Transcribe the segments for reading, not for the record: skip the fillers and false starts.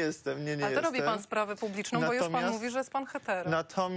jestem, nie Ale to jestem. robi pan sprawę publiczną, bo już pan mówi, że jest pan hetero.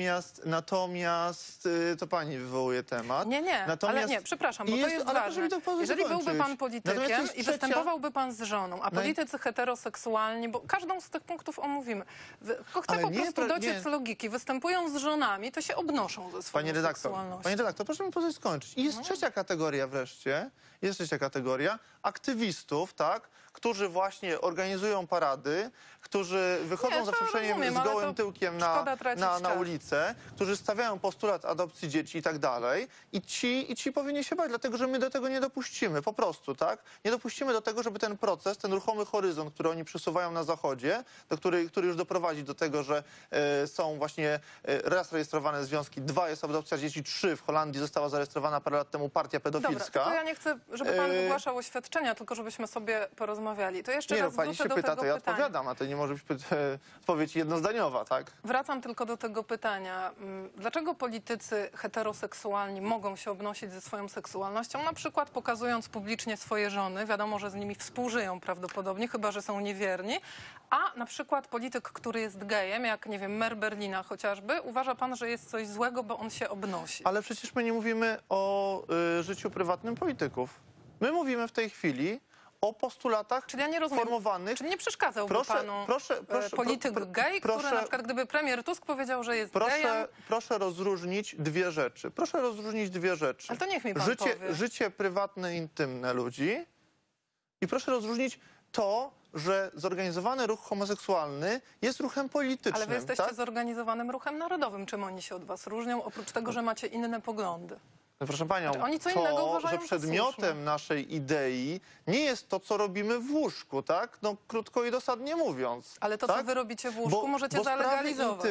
Natomiast to pani wywołuje temat. Nie, ale nie, przepraszam, bo to jest ważne. Jeżeli byłby pan politykiem i występowałby pan z żoną, a politycy heteroseksualni, bo każdą z tych punktów omówimy, chcę po prostu dociec logiki, występują z żonami, to się obnoszą ze swoją seksualnością. Pani redaktor, proszę mi pozwolić skończyć. I jest trzecia kategoria wreszcie, jest trzecia kategoria aktywistów, tak, którzy właśnie organizują parady, którzy wychodzą za przeproszeniem z gołym tyłkiem na ulicę, którzy stawiają postulat adopcji dzieci i tak dalej. I ci powinni się bać, dlatego że my do tego nie dopuścimy, po prostu, tak? Nie dopuścimy do tego, żeby ten proces, ten ruchomy horyzont, który oni przesuwają na zachodzie, który już doprowadzi do tego, że są właśnie raz rejestrowane związki, 2 jest adopcja dzieci, 3 w Holandii została zarejestrowana parę lat temu partia pedofilska. Dobra, tylko ja nie chcę, żeby pan wygłaszał oświadczenia, tylko żebyśmy sobie porozmawiali. To jeszcze raz pani się do pyta, tego to ja pytania. odpowiadam, a to nie może być odpowiedź jednozdaniowa, tak? Wracam tylko do tego pytania. Dlaczego politycy heteroseksualni mogą się obnosić ze swoją seksualnością, na przykład pokazując publicznie swoje żony, wiadomo, że z nimi współżyją prawdopodobnie, chyba że są niewierni, a na przykład polityk, który jest gejem, jak nie wiem, mer Berlina chociażby, uważa pan, że jest coś złego, bo on się obnosi? Ale przecież my nie mówimy o życiu prywatnym polityków. My mówimy w tej chwili o postulatach formowanych. Czyli nie przeszkadzałby panu polityk gej, który na przykład gdyby premier Tusk powiedział, że jest gejem? Proszę rozróżnić dwie rzeczy. Proszę rozróżnić dwie rzeczy. Ale to niech mi pan powie. Życie prywatne, intymne ludzi i proszę rozróżnić to, że zorganizowany ruch homoseksualny jest ruchem politycznym. Ale wy jesteście zorganizowanym ruchem narodowym. Czym oni się od was różnią, oprócz tego, że macie inne poglądy? No proszę panią, oni co innego uważają, że przedmiotem naszej idei nie jest to, co robimy w łóżku, tak? No krótko i dosadnie mówiąc. Ale to, co wy robicie w łóżku, możecie zalegalizować.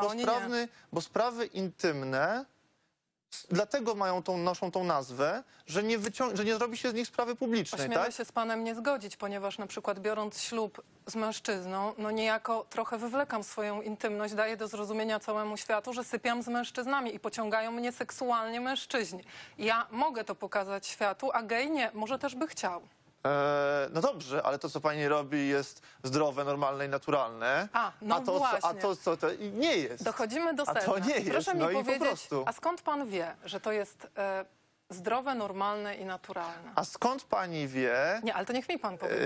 Bo sprawy intymne dlatego noszą tą nazwę, że nie zrobi się z nich sprawy publicznej. Ośmielę się z panem nie zgodzić, ponieważ na przykład biorąc ślub z mężczyzną, no niejako trochę wywlekam swoją intymność, daję do zrozumienia całemu światu, że sypiam z mężczyznami i pociągają mnie seksualnie mężczyźni. Ja mogę to pokazać światu, a gej nie. Może też by chciał. No dobrze, ale to, co pani robi, jest zdrowe, normalne i naturalne. Właśnie. A to nie jest. Dochodzimy do sedna. A to nie jest. Proszę mi powiedzieć, po prostu. A skąd pan wie, że to jest zdrowe, normalne i naturalne? A skąd pani wie? Nie, ale to niech mi pan powie,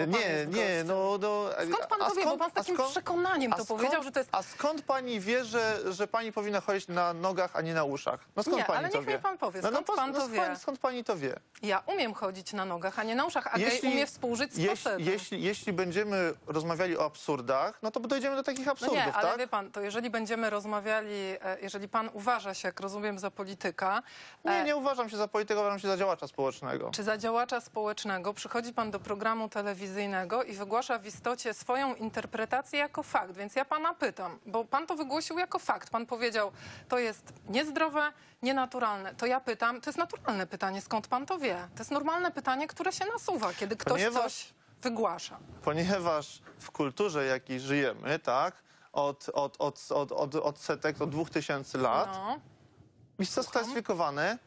Skąd pan to wie? Bo pan z takim przekonaniem to powiedział, że to jest... A skąd pani wie, że pani powinna chodzić na nogach, a nie na uszach? No skąd pani ale to niech wie? mi pan powie, skąd pan to wie? Skąd pani to wie? Ja umiem chodzić na nogach, a nie na uszach, a gej umie współżyć z facetem. Jeśli będziemy rozmawiali o absurdach, no to dojdziemy do takich absurdów, no nie, ale tak? wie pan, to jeżeli będziemy rozmawiali, jeżeli pan uważa się, jak rozumiem, za polityka... Nie uważam się za polityka, uważam się za działacza społecznego. Czy za działacza społecznego przychodzi pan do programu telewizyjnego i wygłasza w istocie swoją interpretację jako fakt. Więc ja pana pytam, bo pan to wygłosił jako fakt. Pan powiedział, to jest niezdrowe, nienaturalne. To ja pytam, to jest naturalne pytanie, skąd pan to wie? To jest normalne pytanie, które się nasuwa, kiedy ktoś coś wygłasza. Ponieważ w kulturze, jakiej żyjemy, tak, od setek, od 2000 lat, jest to sklasyfikowane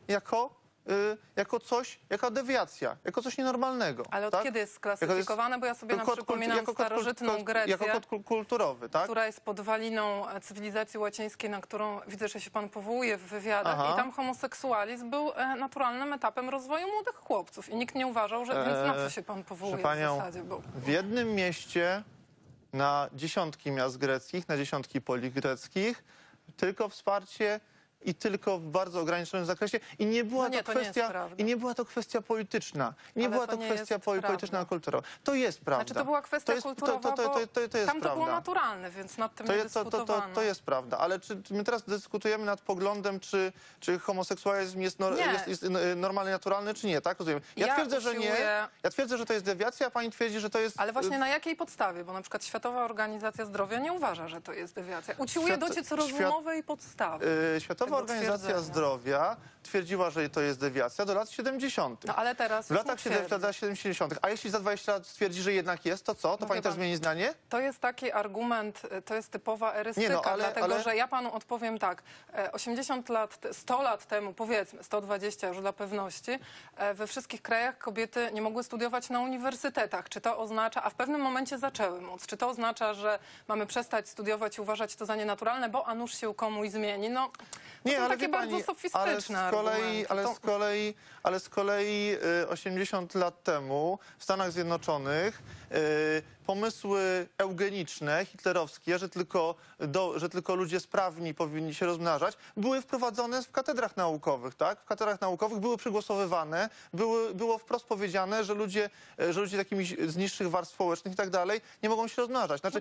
jako dewiacja, jako coś nienormalnego. Ale od kiedy jest sklasyfikowane? Bo ja sobie przypominam starożytną Grecję, jako kod kulturowy, tak? która jest podwaliną cywilizacji łacińskiej, na którą widzę, że się pan powołuje w wywiadach. I tam homoseksualizm był naturalnym etapem rozwoju młodych chłopców. I nikt nie uważał, że więc na co się pan powołuje w zasadzie? W jednym mieście na dziesiątki miast greckich, na dziesiątki poli greckich, tylko wsparcie i tylko w bardzo ograniczonym zakresie. I nie była to kwestia polityczna. Nie była to kwestia polityczna, kulturowa. To jest prawda. Znaczy to była kwestia kulturowa, tam to było naturalne, więc nad tym nie dyskutowano. To jest prawda. Ale czy my teraz dyskutujemy nad poglądem, czy homoseksualizm jest normalny, naturalny, czy nie? Tak? Rozumiem. Ja twierdzę, że nie. Ja twierdzę, że to jest dewiacja, a pani twierdzi, że to jest... Ale właśnie na jakiej podstawie? Bo na przykład Światowa Organizacja Zdrowia nie uważa, że to jest dewiacja. Usiłuje dociec rozumowej podstawy. Światowa Organizacja twierdzenia. Zdrowia twierdziła, że to jest dewiacja do lat 70. No ale teraz W już latach nie twierdzi. 70. A jeśli za 20 lat stwierdzi, że jednak jest, to co? To pani wie też pan, zmieni zdanie? To jest taki argument, to jest typowa erystyka, Nie no, dlatego że ja panu odpowiem tak. 80 lat, 100 lat temu, powiedzmy, 120 już dla pewności, we wszystkich krajach kobiety nie mogły studiować na uniwersytetach. Czy to oznacza, a w pewnym momencie zaczęły móc, czy to oznacza, że mamy przestać studiować i uważać to za nienaturalne, bo a nuż się komuś zmieni? No, to są takie wie bardzo pani, sofistyczne argumenty. Ale z kolei 80 lat temu w Stanach Zjednoczonych pomysły eugeniczne, hitlerowskie, że tylko ludzie sprawni powinni się rozmnażać, były wprowadzone w katedrach naukowych, tak? W katedrach naukowych były przegłosowywane, było wprost powiedziane, że ludzie takimi z niższych warstw społecznych i tak dalej nie mogą się rozmnażać. Znaczy,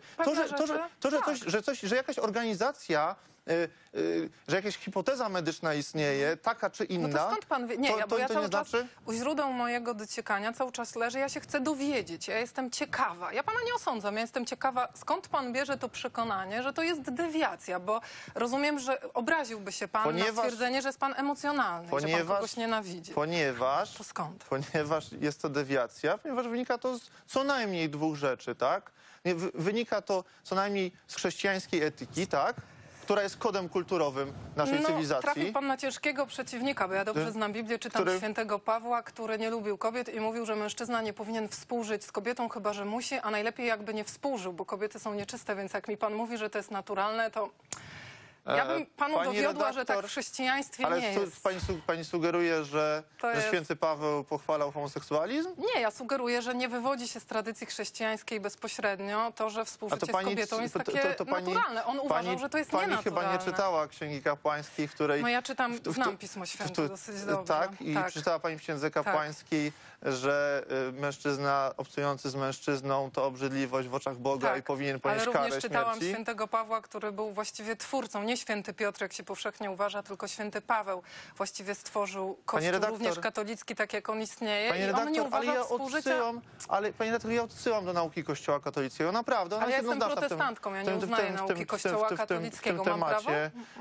że jakaś organizacja, że jakaś hipoteza medyczna istnieje, taka czy inna. No to skąd pan wie? Nie, bo ja to cały nie czas znaczy? u źródeł mojego dociekania cały czas leży, ja się chcę dowiedzieć, ja jestem ciekawa. Ja pana nie osądzam, ja jestem ciekawa, skąd pan bierze to przekonanie, że to jest dewiacja, bo rozumiem, że obraziłby się pan na stwierdzenie, że jest pan emocjonalny, że pan kogoś nienawidzi. To skąd? Ponieważ jest to dewiacja, ponieważ wynika to z co najmniej dwóch rzeczy, tak? Wynika to co najmniej z chrześcijańskiej etyki, tak? Która jest kodem kulturowym naszej cywilizacji. Trafił pan na ciężkiego przeciwnika, bo ja dobrze znam Biblię, czytam świętego Pawła, który nie lubił kobiet i mówił, że mężczyzna nie powinien współżyć z kobietą, chyba że musi, a najlepiej jakby nie współżył, bo kobiety są nieczyste, więc jak mi pan mówi, że to jest naturalne, to ja bym panu dowiodła, że tak w chrześcijaństwie nie jest. Pani sugeruje, że święty Paweł pochwalał homoseksualizm? Nie, ja sugeruję, że nie wywodzi się z tradycji chrześcijańskiej bezpośrednio to, że współżycie z kobietą jest takie naturalne. On uważał, że to jest Pani nienaturalne. chyba nie czytała Księgi Kapłańskiej, w której... No ja znam Pismo Święte dosyć dobrze. Tak? I czytała pani w Księdze Kapłańskiej, że mężczyzna obcujący z mężczyzną to obrzydliwość w oczach Boga i powinien ponieść karę śmierci. Ale również czytałam śmierci. świętego Pawła, który był właściwie twórcą, nie święty Piotr, jak się powszechnie uważa, tylko święty Paweł właściwie stworzył Kościół również katolicki, tak jak on istnieje. I on nie uważał współżycia... Pani redaktor, ja odsyłam do nauki Kościoła katolickiego, naprawdę. Ale ja jestem protestantką, ja nie uznaję nauki Kościoła katolickiego. Mam prawo?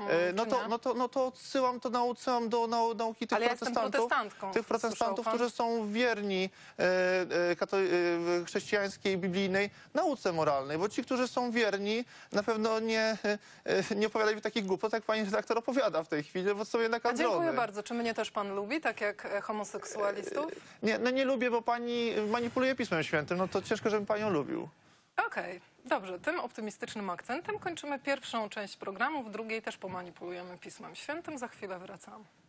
No to odsyłam do nauki tych protestantów. Tych protestantów, którzy są wierni chrześcijańskiej, biblijnej nauce moralnej, bo ci, którzy są wierni, na pewno nie opowiadają takich głupot, jak pani redaktor opowiada w tej chwili, bo są jednak androny. Dziękuję bardzo. Czy mnie też pan lubi, tak jak homoseksualistów? Nie lubię, bo pani manipuluje Pismem Świętym, no to ciężko, żebym panią lubił. Okej, dobrze. Tym optymistycznym akcentem kończymy pierwszą część programu, w drugiej też pomanipulujemy Pismem Świętym. Za chwilę wracamy.